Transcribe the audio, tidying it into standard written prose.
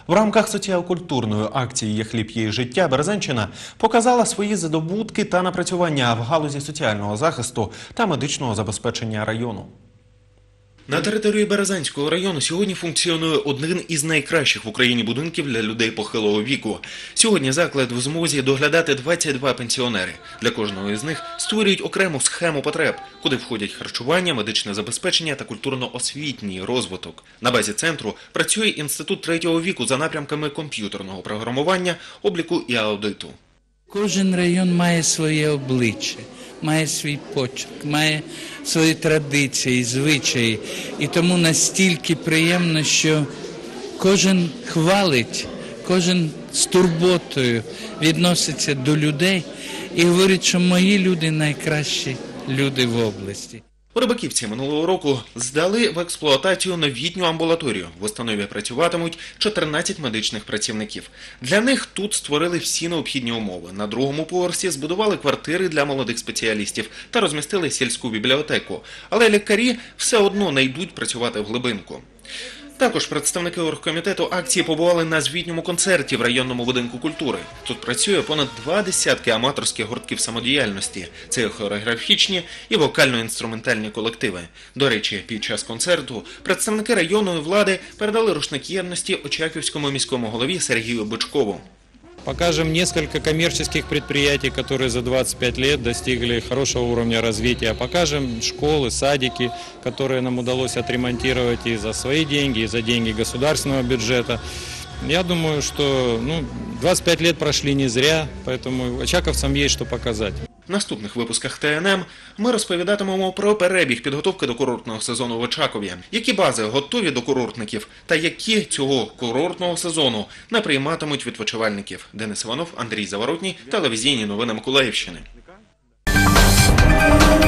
В рамках соціокультурної акції «Є хліб, є життя» Березанщина показала свої здобутки та напрацювання в галузі соціального захисту та медичного забезпечення району. На території Березанського району сьогодні функціонує один із найкращих в Україні будинків для людей похилого віку. Сьогодні заклад в змозі доглядати 22 пенсіонери. Для кожного із них створюють окрему схему потреб, куди входять харчування, медичне забезпечення та культурно-освітній розвиток. На базі центру працює інститут третього віку за напрямками комп'ютерного програмування, обліку і аудиту. Кожен район має своє обличчя, має свій почерк, має свої традиції, звичаї. І тому настільки приємно, що кожен хвалить, кожен з турботою відноситься до людей і говорить, що мої люди найкращі люди в області. У Рибаківці минулого року здали в експлуатацію новітню амбулаторію. В установі працюватимуть 14 медичних працівників. Для них тут створили всі необхідні умови. На другому поверсі збудували квартири для молодих спеціалістів та розмістили сільську бібліотеку. Але лікарі все одно не йдуть працювати в глибинку. Також представники оргкомітету акції побували на звітньому концерті в районному будинку культури. Тут працює понад 20 аматорських гуртків самодіяльності. Це хореографічні і вокально-інструментальні колективи. До речі, під час концерту представники районної влади передали рушник єдності Очаківському міському голові Сергію Бичкову. Покажем несколько коммерческих предприятий, которые за 25 лет достигли хорошего уровня развития. Покажем школы, садики, которые нам удалось отремонтировать и за свои деньги, и за деньги государственного бюджета. Я думаю, что 25 лет прошли не зря, поэтому очаковцам есть что показать. В наступних випусках ТНМ ми розповідатимемо про перебіг підготовки до курортного сезону в Очакові, які бази готові до курортників та які цього курортного сезону не прийматимуть відпочивальників. Денис Іванов, Андрій Заворотній, телевізійні новини Миколаївщини.